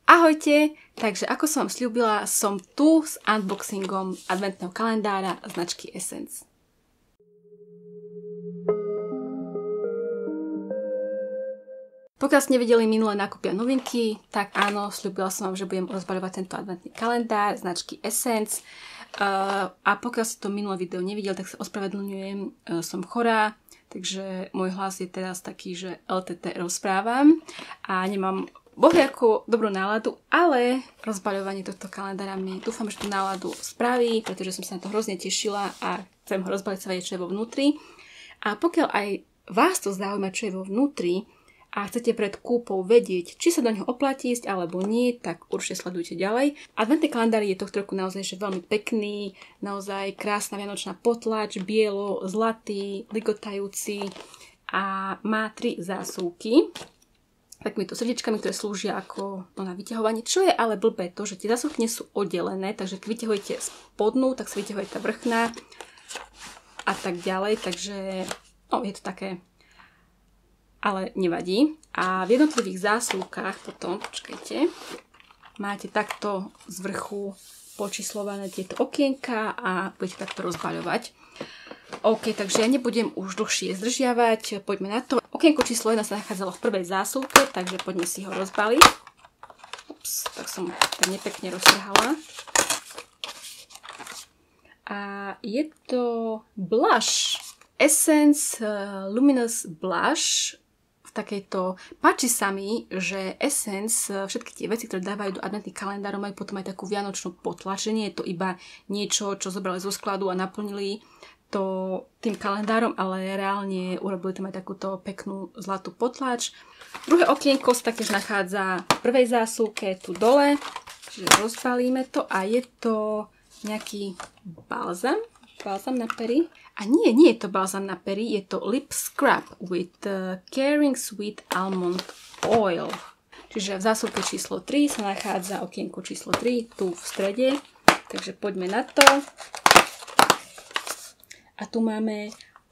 Ahojte! Takže ako som vám sľúbila, som tu s unboxingom adventného kalendára značky Essence. Pokiaľ ste nevideli minulé nákupy a novinky, tak áno, sľúbila som vám, že budem rozbaľovať tento adventný kalendár značky Essence. A pokiaľ ste to minulé video nevideli, tak sa ospravedlňujem, som chorá, takže môj hlas je teraz taký, že LTT rozprávam a nemám bohviakú dobrú náladu, ale rozbaľovanie tohto kalendára mi dúfam, že tú náladu spraví, pretože som sa na to hrozne tešila a chcem ho rozbaliť sa vedieť, čo je vo vnútri. A pokiaľ aj vás to zaujíma, čo je vo vnútri a chcete pred kúpou vedieť, či sa do neho oplatí ísť alebo nie, tak určite sledujte ďalej. Adventný kalendár je tohto roku naozaj že veľmi pekný, naozaj krásna vianočná potlač, bielo, zlatý, ligotajúci a má 3 zásuvky takýmito srdiečkami, ktoré slúžia ako na vyťahovanie. Čo je ale blbé to, že tie zásuvky nie sú oddelené, takže keď vyťahujete spodnú, tak sa vyťahuje tá vrchná a tak ďalej, takže je to také, ale nevadí. A v jednotlivých zásuvkách potom, počkajte, máte takto z vrchu počíslované tieto okienka a budete takto rozbaľovať. OK, takže ja nebudem už dlhšie zdržiavať, poďme na to. Okienko číslo 1 sa nachádzalo v prvej zásuvke, takže poďme si ho rozbaliť. Ups, tak som tak nepekne roztrhala. A je to blush, Essence Luminous Blush. V takejto, páči sa mi, že Essence, všetky tie veci, ktoré dávajú do adventných kalendárov, majú potom aj takú vianočnú potlač, že nie je to iba niečo, čo zobrali zo skladu a naplnili to tým kalendárom, ale reálne urobili tam aj takúto peknú zlatú potlač. Druhé okienko sa taktiež nachádza v prvej zásuvke tu dole, čiže rozbalíme to a je to nejaký balzam na pery. A nie je to balzam na pery, je to lip scrub with caring sweet almond oil. Čiže v zásuvke číslo 3 sa nachádza okienko číslo 3 tu v strede, takže poďme na to. A tu máme,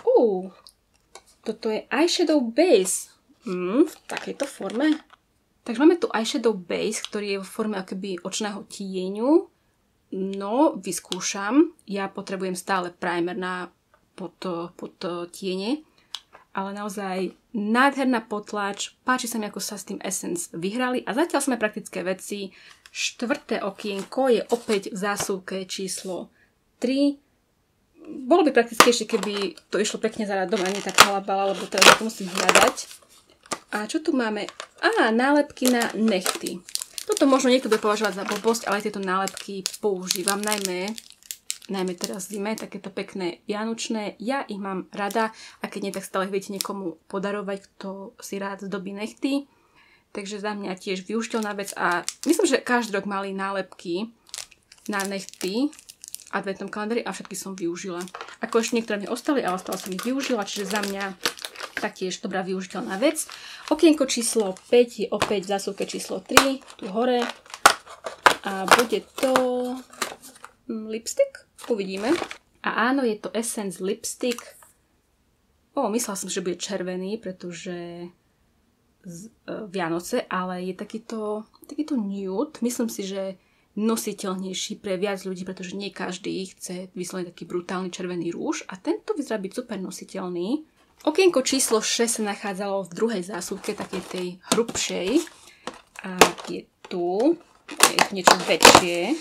toto je eyeshadow base v takejto forme. Takže máme tu eyeshadow base, ktorý je v forme akoby očného tieňu. No, vyskúšam. Ja potrebujem stále primer pod tiene. Ale naozaj nádherná potlač. Páči sa mi, ako sa s tým Essence vyhrali. A zatiaľ sme praktické veci. 4. okienko je opäť v zásuvke číslo 3. Bolo by prakticky ešte, keby to išlo pekne za radom a nie tak halabala, lebo teraz to musím hľadať. A čo tu máme? Nálepky na nechty. Toto možno niekto bude považovať za blbosť, ale tieto nálepky používam najmä teraz v zime, takéto pekné vianočné. Ja ich mám rada a keď nie, tak stále ich viete niekomu podarovať, kto si rád zdobí nechty. Takže za mňa tiež využiteľná vec a myslím, že každý rok mali nálepky na nechty adventnom kalendári a všetky som využila. Ako ešte niektoré mi ostali, ale stále som ich využila, čiže za mňa taktiež dobrá využiteľná vec. Okienko číslo 5 je opäť v zásuvke číslo 3, tu hore. A bude to lipstick? Uvidíme. A áno, je to Essence lipstick. Myslela som, že bude červený, pretože Vianoce, ale je takýto nude. Myslím si, že nositeľnejší pre viac ľudí, pretože nie každý chce vyslovene taký brutálny červený rúž a tento vyzerá byť super nositeľný. Okienko číslo 6 sa nachádzalo v druhej zásuvke, takej tej hrubšej a je tu niečo väčšie.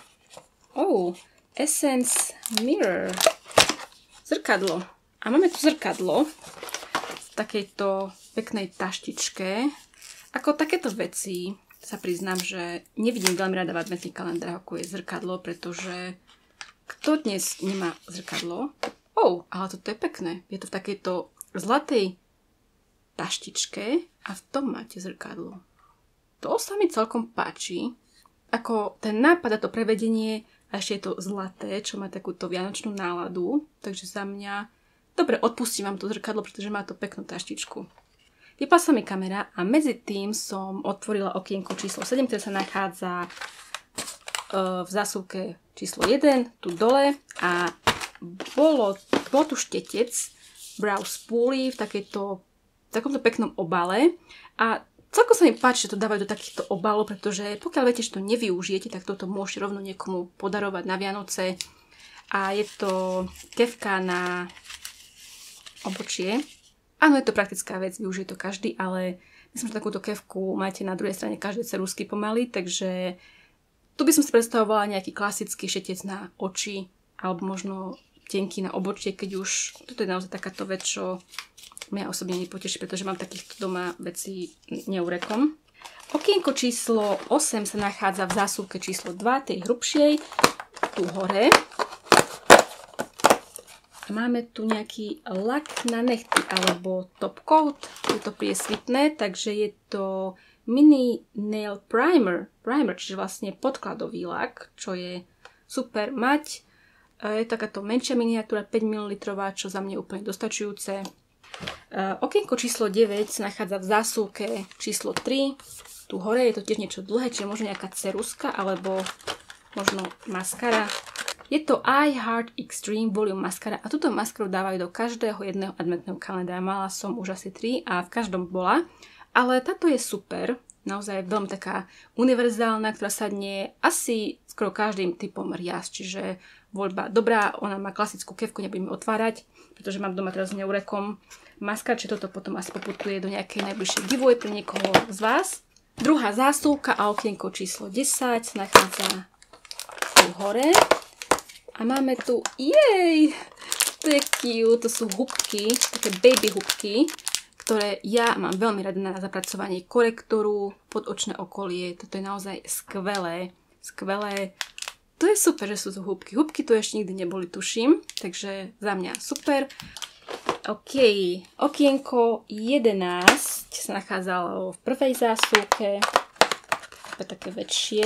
Essence Mirror, zrkadlo. A máme tu zrkadlo v takejto peknej taštičke. Ako takéto veci sa priznám, že nevidím veľmi rada v adventných kalendároch, ako je zrkadlo, pretože kto dnes nemá zrkadlo? Ale toto je pekné. Je to v takejto zlatej taštičke a v tom máte zrkadlo. To sa mi celkom páči. Ako ten nápad a to prevedenie a ešte je to zlaté, čo má takúto vianočnú náladu. Takže za mňa dobre, odpustím vám to zrkadlo, pretože má to peknú taštičku. Vypla sa mi kamera a medzi tým som otvorila okienko číslo 7, ktoré sa nachádza v zásuvke číslo 1, tu dole. A bol tu štetec Brow Spoolie v takomto peknom obale. A Celkom sa mi páči, že to dávajú do takýchto obalov, pretože pokiaľ viete, že to nevyužijete, tak toto môžete rovno niekomu podarovať na Vianoce. A je to kefka na obočie. Áno, je to praktická vec, využije to každý, ale myslím, že takúto kefku máte na druhej strane každej ceruzky pomaly, takže tu by som si predstavovala nejaký klasický štetec na oči, alebo možno tenký na obočie, keď už toto je naozaj takáto vec, čo mňa osobne nepoteší, pretože mám takýchto doma veci neurekom. Okienko číslo 8 sa nachádza v zásuvke číslo 2, tej hrubšej, tu hore. A máme tu nejaký lak na nechty, alebo top coat, je to priesvitné, takže je to mini nail primer, čiže vlastne podkladový lak, čo je super mať. Je takáto menšia miniatúra 5 ml, čo za mňa je úplne dostačujúce. Okienko číslo 9 sa nachádza v zásuvke číslo 3. Tu hore je to tiež niečo dlhé, čiže možno nejaká ceruska alebo možno maskara. Je to I Heart Extreme Volume maskara a túto maskaru dávajú do každého jedného adventného kalendára. Mala som už asi 3 a v každom bola. Ale táto je super, naozaj veľmi taká univerzálna, ktorá sadne asi skoro každým typom rias, čiže voľba dobrá, ona má klasickú kefku, nebudeme otvárať, pretože mám doma teraz neurekom maskar, čiže toto potom asi poputuje do nejakej najbližšej giveaway pre niekoho z vás. Druhá zásuvka a okienko číslo 10 sa nachádza tu hore. A máme tu, to je cute, to sú hubky, také baby hubky, ktoré ja mám veľmi rada na zapracovanie korektoru, podočné okolie. Toto je naozaj skvelé. To je super, že sú tu húbky. Húbky tu ešte nikdy neboli, tuším, takže za mňa super. OK, okienko 11 sa nachádzalo v prvej zásuvke. To je také väčšie.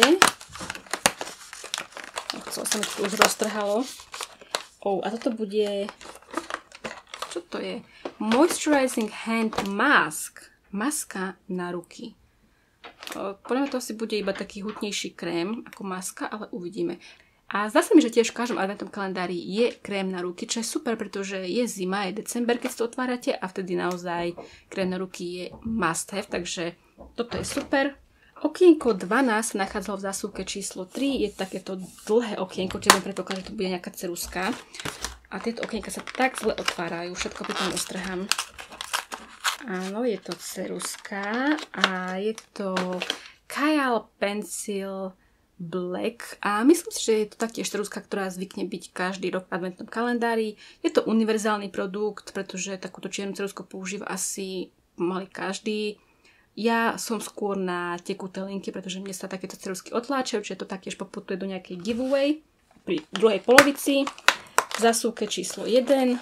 Chcelo sa mi to už roztrhalo. A toto bude... Čo to je? Moisturizing Hand Mask. Maska na ruky. Podľa mňa to asi bude iba taký hutnejší krém ako maska, ale uvidíme. A zdá sa mi, že tiež v každom adventnom kalendári je krém na ruky, čo je super, pretože je zima, je december, keď si to otvárate a vtedy naozaj krém na ruky je must have, takže toto je super. Okienko 12 sa nachádzalo v zásuvke číslo 3, je takéto dlhé okienko, čiže predpokladám, že to bude nejaká ceruska. A tieto okienka sa tak zle otvárajú, všetko potom ostrhám. Áno, je to ceruska a je to Kajal Pencil Black a myslím si, že je to taktiež ceruska, ktorá zvykne byť každý rok v adventnom kalendári. Je to univerzálny produkt, pretože takúto čiernu cerusku používa asi pomaly každý. Ja som skôr na tekuté linky, pretože mne sa takéto cerusky otláčajú, čiže to taktiež poputuje do nejakej giveaway pri druhej polovici. V zásuvke číslo 1.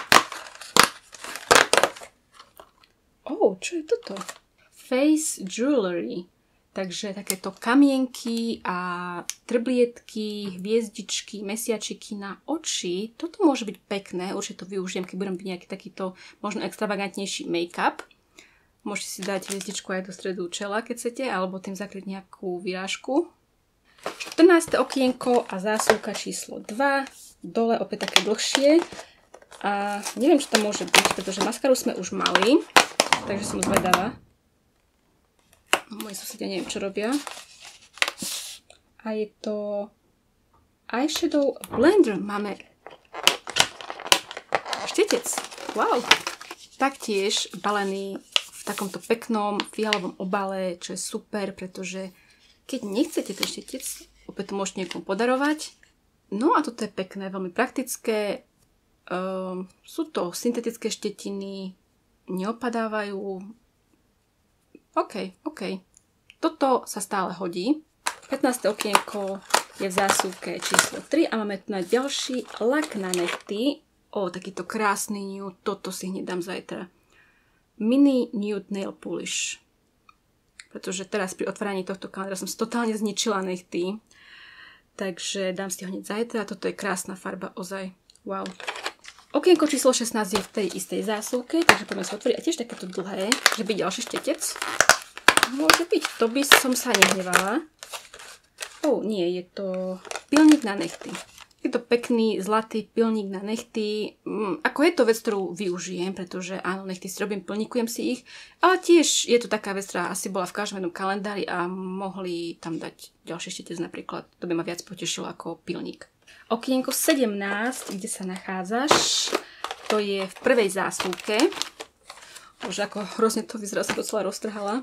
Čo je toto? Face Jewelry. Takže takéto kamienky a trblietky, hviezdičky, mesiačiky na oči. Toto môže byť pekné, určite to využijem, keď budem byť nejaký takýto možno extravagantnejší make-up. Môžete si dať hviezdičku aj do stredu čela, keď chcete, alebo tým zakryť nejakú vyrážku. 14. okienko a zásuvka číslo 2. Dole opäť také dlhšie. A neviem, čo tam môže byť, pretože maskaru sme už mali. Takže som zvedavá. Moji susedia neviem, čo robia. A je to Eyeshadow Blender. Máme štetec. Wow. Taktiež balený v takomto peknom fialovom obale, čo je super, pretože keď nechcete ten štetec, opäť to môžete niekomu podarovať. No a toto je pekné, veľmi praktické. Sú to syntetické štetiny, neopadávajú. OK. Toto sa stále hodí. 15. okienko je v zásuvke číslo 3 a máme tu na ďalší lak na nechty. Takýto krásny nude. Toto si hneď dám zajtra. Mini Nude Nail Polish. Pretože teraz pri otváraní tohto kalendára som si totálne zničila nechty. Takže dám si ho hneď zajtra. Toto je krásna farba, ozaj. Wow. Okienko číslo 16 je v tej istej zásuvke, takže poďme sa otvoriť. A tiež takéto dlhé, že by ďalší štetec. Môže byť, to by som sa nehnevala. Nie, je to pilník na nechty. Je to pekný zlatý pilník na nechty. Ako je to vec, ktorú využijem, pretože áno, nechty si robím, pilníkujem si ich, ale tiež je to taká vec, ktorá asi bola v každom jednom kalendári a mohli tam dať ďalší štítec napríklad. To by ma viac potešilo ako pilník. Okienko 17, kde sa nachádzaš, to je v prvej zásuvke. Bože, ako hrozne to vyzerá, som to celá roztrhala.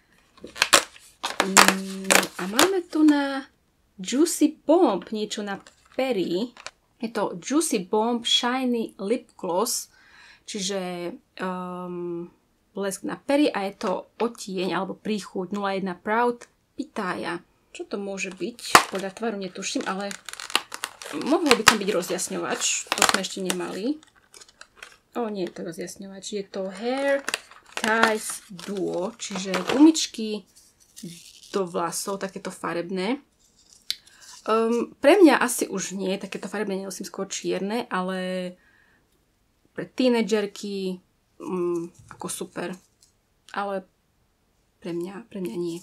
A máme tu na Juicy Bomb niečo na Perry. Je to Juicy Bomb Shiny Lip Gloss, čiže blesk na Perry a je to odtieň alebo príchuť 01 Proud Pitaya. Čo to môže byť? Podľa tvaru netuším, ale mohol by tam byť rozjasňovač. To sme ešte nemali. Nie je to rozjasňovač. Je to Hair Ties Duo, čiže gumičky do vlasov, takéto farebné. Pre mňa asi už nie, takéto farebné nenosím, skôr čierne, ale pre tínedžerky ako super. Ale pre mňa nie.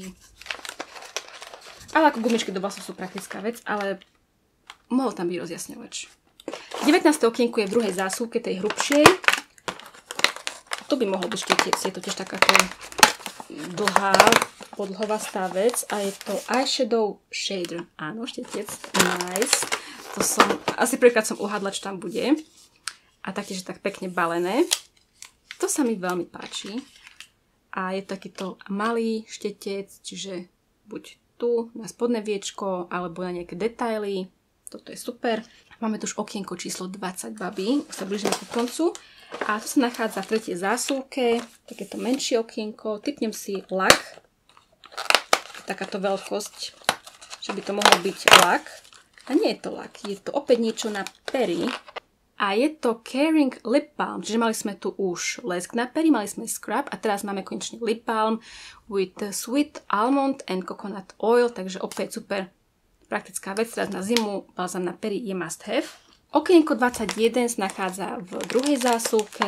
Ale ako gumičky do vlasov sú praktická vec, ale mohol tam byť rozjasňovač. 19. okienku je v druhej zásuvke, tej hrubšej. Tu by mohol byť štítec, je to tiež takáto dlhá podlhovastá vec a je to Eyeshadow Shader. Áno, štítec. Nice. To som, asi prvýkrát som uhádla, čo tam bude. A taktiež tak pekne balené. To sa mi veľmi páči. A je takýto malý štetec, čiže buď tu na spodné viečko, alebo na nejaké detaily. Toto je super. Máme tu už okienko číslo 20, babi. Už sa blížime ku koncu. A tu sa nachádza v tretej zásuvke. Takéto menšie okienko. Tipnem si lak. Takáto veľkosť, že by to mohol byť lak. A nie je to lak. Je to opäť niečo na Perry. A je to Caring Lip Balm. Čiže mali sme tu už lesk na Perry, mali sme scrub a teraz máme konečne lip balm with sweet almond and coconut oil. Takže opäť super praktická vec. Teraz na zimu balzam na Perry je must have. Okienko 21 sa nachádza v druhej zásuvke.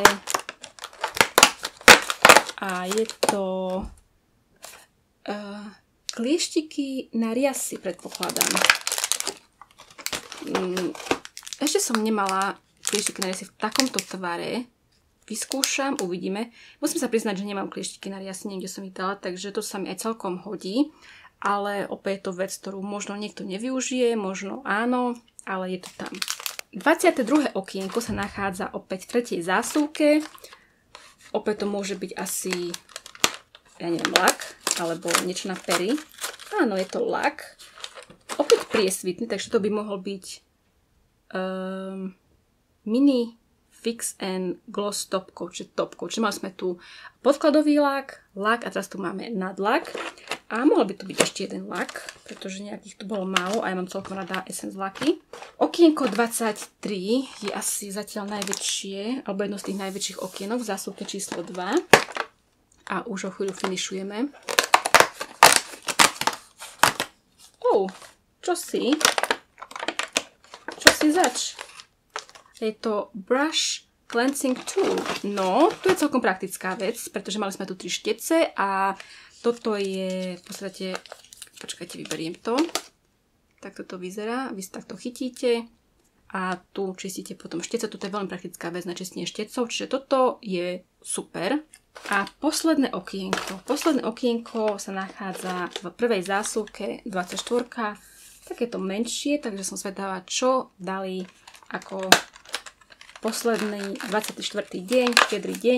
A je to klieštiky na riasy, predpokladám. Ešte som nemala klieštiky na riasy v takomto tvare. Vyskúšam, uvidíme. Musím sa priznať, že nemám klieštiky na riasy, niekde som ich dala, takže to sa mi aj celkom hodí. Ale opäť je to vec, ktorú možno niekto nevyužije, možno áno, ale je to tam. 22. okienko sa nachádza opäť v tretej zásuvke. Opäť to môže byť asi, ja neviem, lak, alebo niečo na Perry. Áno, je to lak. Opäť priesvitný, takže to by mohol byť mini fix and gloss top coat, čiže top coat. Čiže mali sme tu podkladový lak a teraz tu máme nadlak. A mohol by to byť ešte jeden lak, pretože nejakých tu bolo málo a ja mám celkom rada Essence laky. Okienko 23 je asi zatiaľ najväčšie, alebo jedno z tých najväčších okienok v zásuvke číslo 2. A už o chvíľu finišujeme. Čo si? Čo si zač? Je to Brush Cleansing Tool. No, to je celkom praktická vec, pretože mali sme tu 3 štece a toto je v podstate, počkajte, vyberiem to. Tak toto vyzerá, vy si takto chytíte a tu čistíte potom štece. Toto je veľmi praktická vec na čistenie štecov, čiže toto je super. A posledné okienko sa nachádza v prvej zásuvke 24, takéto menšie, takže som zvedavá, čo dali ako posledný 24. deň, štedrý deň.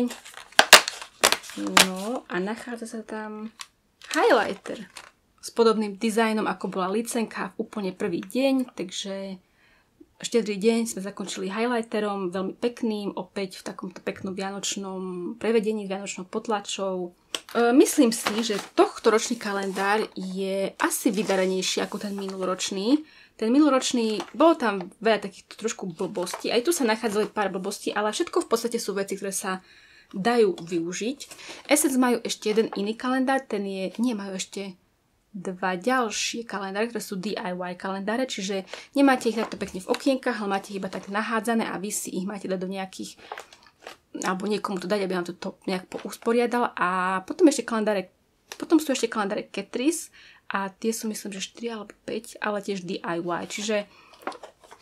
No a nachádza sa tam highlighter s podobným dizajnom, ako bola licenka v úplne prvý deň, takže štedrý deň sme zakončili highlighterom, veľmi pekným, opäť v takomto peknom vianočnom prevedení, vianočnou potlačou. Myslím si, že tohto ročný kalendár je asi vydarenejší ako ten minuloročný. Ten minuloročný, bolo tam veľa takýchto trošku blbostí, aj tu sa nachádzali pár blbostí, ale všetko v podstate sú veci, ktoré sa dajú využiť. Essence majú ešte jeden iný kalendár, majú ešte 2 ďalšie kalendáre, ktoré sú DIY kalendáre, čiže nemáte ich takto pekne v okienkach, ale máte ich iba tak nahádzané a vy si ich máte dať do nejakých, alebo niekomu to dať, aby vám to nejak usporiadal. A potom sú ešte kalendáre Catrice a tie sú myslím, že 4 alebo 5, ale tiež DIY, čiže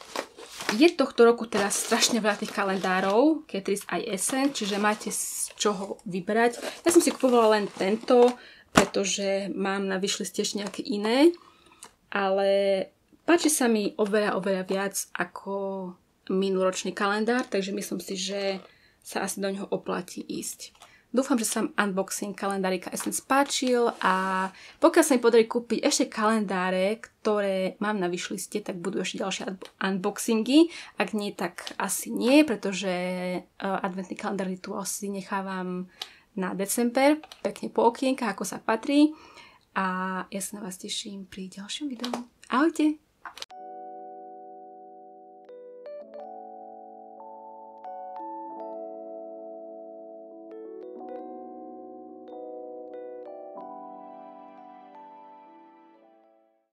Je tohto roku teraz strašne veľa tých kalendárov, Catrice aj Essence, čiže máte z čoho vybrať. Ja som si kupovala len tento, pretože mám na wishliste ešte nejaké iné, ale páči sa mi oveľa viac ako minuloročný kalendár, takže myslím si, že sa asi do neho oplatí ísť. Dúfam, že sa vám unboxing kalendárika Essence páčil a pokiaľ sa mi podarí kúpiť ešte kalendáre, ktoré mám na wishliste, tak budú ešte ďalšie unboxingy. Ak nie, tak asi nie, pretože adventný kalendár tu asi nechávam na december, pekne po okienkách, ako sa patrí. A ja sa na vás teším pri ďalšom videu. Ahojte!